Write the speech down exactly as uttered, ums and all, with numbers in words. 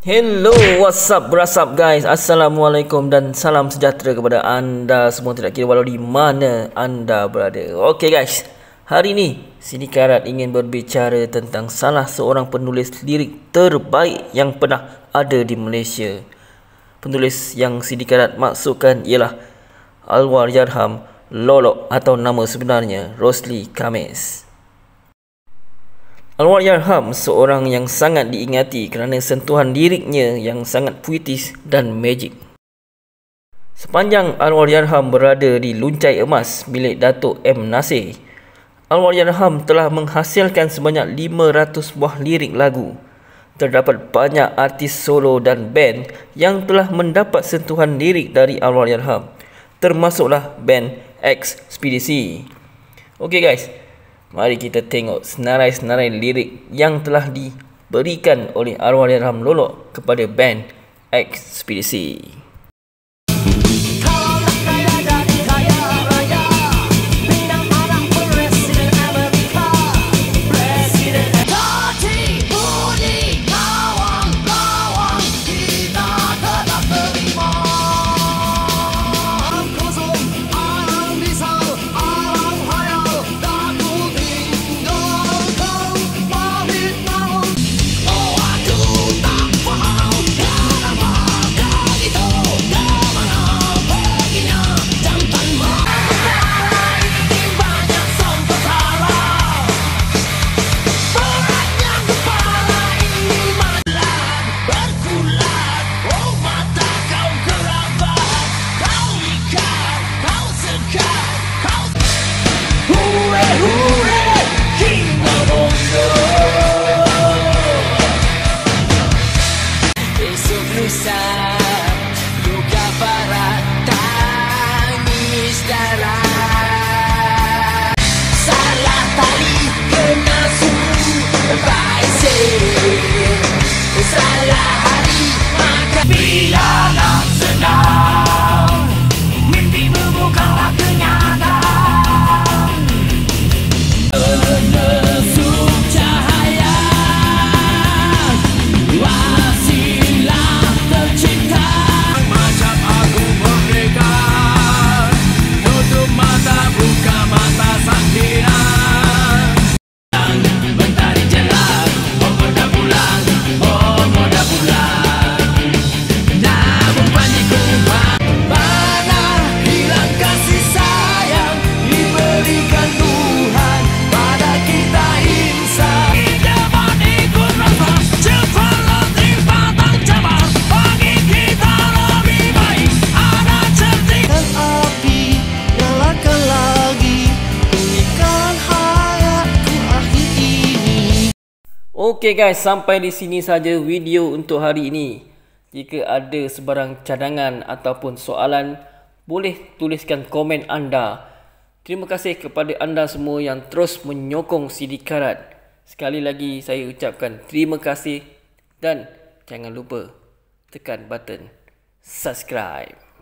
Hello, what's up, what's up guys. Assalamualaikum dan salam sejahtera kepada anda semua, tidak kira walau di mana anda berada. Okey guys, hari ini Cindy Karat ingin berbicara tentang salah seorang penulis lirik terbaik yang pernah ada di Malaysia. Penulis yang Cindy Karat maksudkan ialah Allahyarham Lolok atau nama sebenarnya Rosli Khamis. Allahyarham seorang yang sangat diingati kerana sentuhan liriknya yang sangat puitis dan magic. Sepanjang Allahyarham berada di luncai emas milik Datuk M. Nasir, Allahyarham telah menghasilkan sebanyak lima ratus buah lirik lagu. Terdapat banyak artis solo dan band yang telah mendapat sentuhan lirik dari Allahyarham, termasuklah band Ekspedisi. Okey guys, mari kita tengok senarai-senarai lirik yang telah diberikan oleh Allahyarham Lolok kepada band Ekspedisi. Okey guys, sampai di sini saja video untuk hari ini. Jika ada sebarang cadangan ataupun soalan, boleh tuliskan komen anda. Terima kasih kepada anda semua yang terus menyokong Cindy Karat. Sekali lagi saya ucapkan terima kasih dan jangan lupa tekan button subscribe.